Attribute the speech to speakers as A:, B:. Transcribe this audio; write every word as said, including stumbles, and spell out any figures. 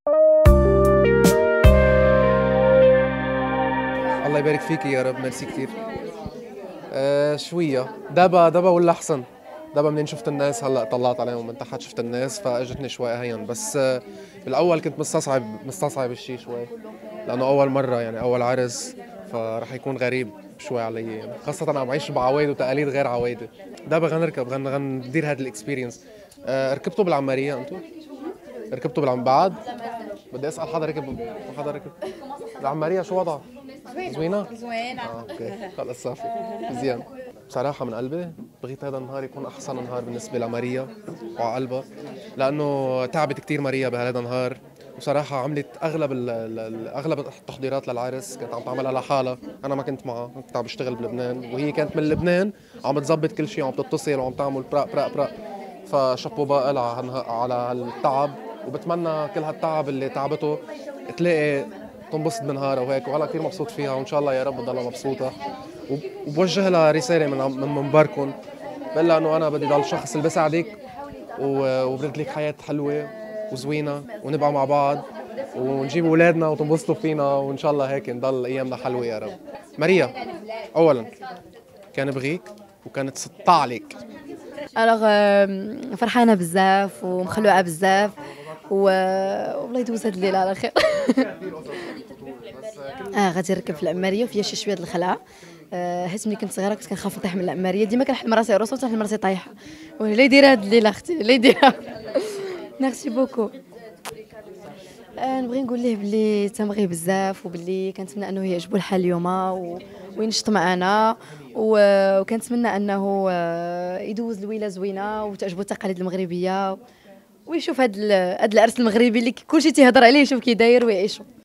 A: الله يبارك فيكي يا رب، ميرسي كثير. آه شوية دابا دابا ولا أحسن. دابا منين شفت الناس هلا طلعت عليهم من تحت شفت الناس فاجتني شوي هين، بس آه بالاول كنت مستصعب مستصعب الشيء شوي لانه اول مره يعني اول عرس، فرح يكون غريب شوي علي يعني، خاصة أنا عم عايش بعوايد وتقاليد غير عوايدي. دابا غنركب غن غندير هاد الاكسبيرينس. آه ركبتوا بالعمارية انتو؟ ركبتوا بالعم بعد؟ بدي اسأل حدا ركب حدا ركب العمارية شو وضعها؟ زوينة؟ زوينة. اه اوكي خلص صافي مزيان. بصراحة من قلبي بغيت هذا النهار يكون أحسن نهار بالنسبة لماريا وعلى قلبها، لأنه تعبت كتير ماريا بهذا النهار. وصراحة عملت أغلب ال ال أغلب التحضيرات للعرس كانت عم تعملها لحالها، أنا ما كنت معها، كنت عم بشتغل بلبنان وهي كانت من لبنان عم تظبط كل شيء وعم تتصل وعم تعمل برا برا برا. فشابو بقى لها على التعب، وبتمنى كل هالتعب اللي تعبته تلاقي تنبسط بنهارها وهيك، وهلا كثير مبسوط فيها وان شاء الله يا رب تضلها مبسوطه. وبوجه لها رساله من من منبركم، بقول لها انه انا بدي ضل الشخص اللي بساعدك وبرد لك حياه حلوه وزوينه ونبقى مع بعض ونجيب اولادنا وتنبسطوا فينا، وان شاء الله هيك نضل ايامنا حلوه يا رب. ماريا اولا كان بغيك وكانت سطع عليك.
B: الوغ فرحانه بزاف ومخلوعه بزاف و والله يدوز هاد الليله على خير. اه غادي نركب في العماريه وفيها شي شويه د الخلعه. آه حيت ملي كنت صغيره كنت كنخاف نطيح من العماريه، ديما كنحلم راسي عروسه وتنحلم راسي طايحه. ولا يدير هاد الليله اختي لا يديرها. ميرسي بوكو. آه نبغي نقول ليه بلي تنبغيه بزاف وبلي كنتمنى انه يعجبو الحال اليوم و... وينشط معنا و... وكنتمنى انه آه يدوز ليله زوينه وتعجبو التقاليد المغربيه ويشوف هاد ال... هاد العرس المغربي اللي كلشي تيهضر عليه يشوف كي داير ويعيشو.